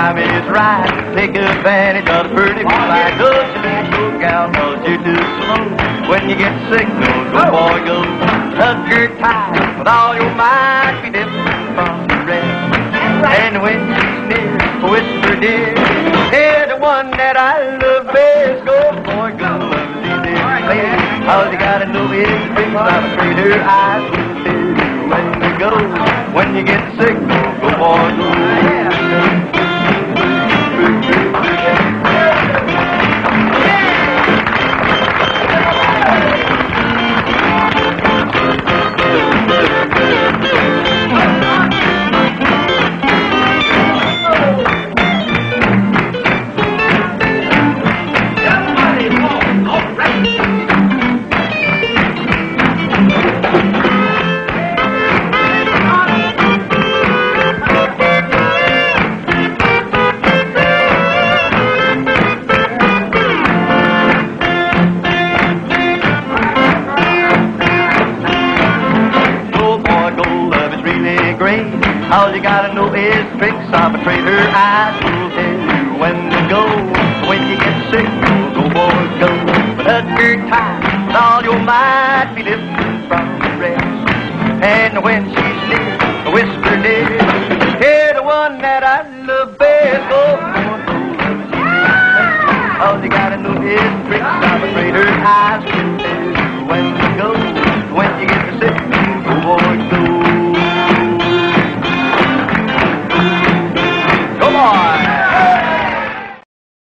time is right. Take advantage of the pretty moonlight. Don't you lose your gal, cause you're too slow. When you get sick, go boy, go. Hug her tight with all your might. Be different from the rest. And when she's near, whisper dear, you're the one that I love best. Go boy, go. All you gotta know is the things I'm afraid her eyes will do. When you go, when you get sick, go boy, go. All you gotta know is the tricks of a trader. I will tell you when to go. When you get sick, go boy, go. But hug her tight with all your might. Be different from the rest. And when she's near, whisper dear, you're the one that I love best. Go boy, go. All you gotta know is the tricks of a trader. I will tell you when to go. When you get sick, go boy, go.